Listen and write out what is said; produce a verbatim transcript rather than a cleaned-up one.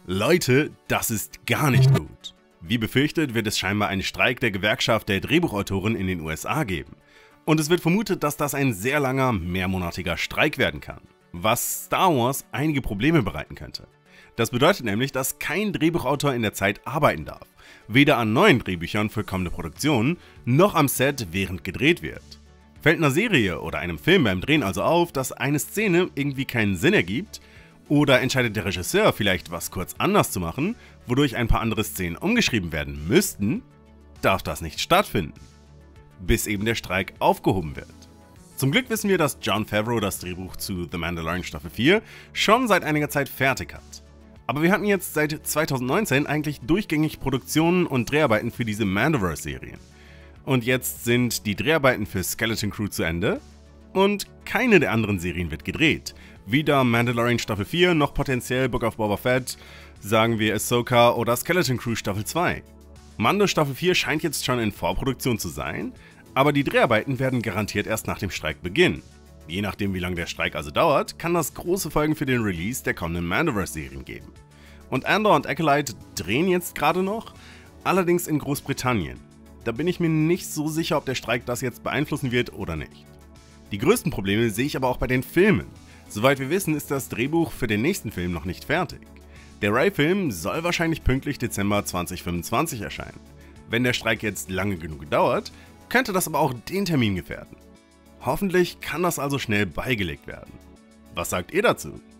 Leute, das ist gar nicht gut. Wie befürchtet, wird es scheinbar einen Streik der Gewerkschaft der Drehbuchautoren in den U S A geben. Und es wird vermutet, dass das ein sehr langer, mehrmonatiger Streik werden kann, was Star Wars einige Probleme bereiten könnte. Das bedeutet nämlich, dass kein Drehbuchautor in der Zeit arbeiten darf, weder an neuen Drehbüchern für kommende Produktionen, noch am Set, während gedreht wird. Fällt einer Serie oder einem Film beim Drehen also auf, dass eine Szene irgendwie keinen Sinn ergibt, oder entscheidet der Regisseur vielleicht, was kurz anders zu machen, wodurch ein paar andere Szenen umgeschrieben werden müssten, darf das nicht stattfinden, bis eben der Streik aufgehoben wird. Zum Glück wissen wir, dass Jon Favreau das Drehbuch zu The Mandalorian Staffel vier schon seit einiger Zeit fertig hat. Aber wir hatten jetzt seit zweitausendneunzehn eigentlich durchgängig Produktionen und Dreharbeiten für diese Mandoverse-Serien. Und jetzt sind die Dreharbeiten für Skeleton Crew zu Ende und keine der anderen Serien wird gedreht. Weder Mandalorian Staffel vier noch potenziell Book of Boba Fett, sagen wir Ahsoka oder Skeleton Crew Staffel zwei. Mando Staffel vier scheint jetzt schon in Vorproduktion zu sein, aber die Dreharbeiten werden garantiert erst nach dem Streik beginnen. Je nachdem, wie lange der Streik also dauert, kann das große Folgen für den Release der kommenden Mandoverse-Serien geben. Und Andor und Acolyte drehen jetzt gerade noch, allerdings in Großbritannien. Da bin ich mir nicht so sicher, ob der Streik das jetzt beeinflussen wird oder nicht. Die größten Probleme sehe ich aber auch bei den Filmen. Soweit wir wissen, ist das Drehbuch für den nächsten Film noch nicht fertig. Der Rey-Film soll wahrscheinlich pünktlich Dezember zweitausendfünfundzwanzig erscheinen. Wenn der Streik jetzt lange genug dauert, könnte das aber auch den Termin gefährden. Hoffentlich kann das also schnell beigelegt werden. Was sagt ihr dazu?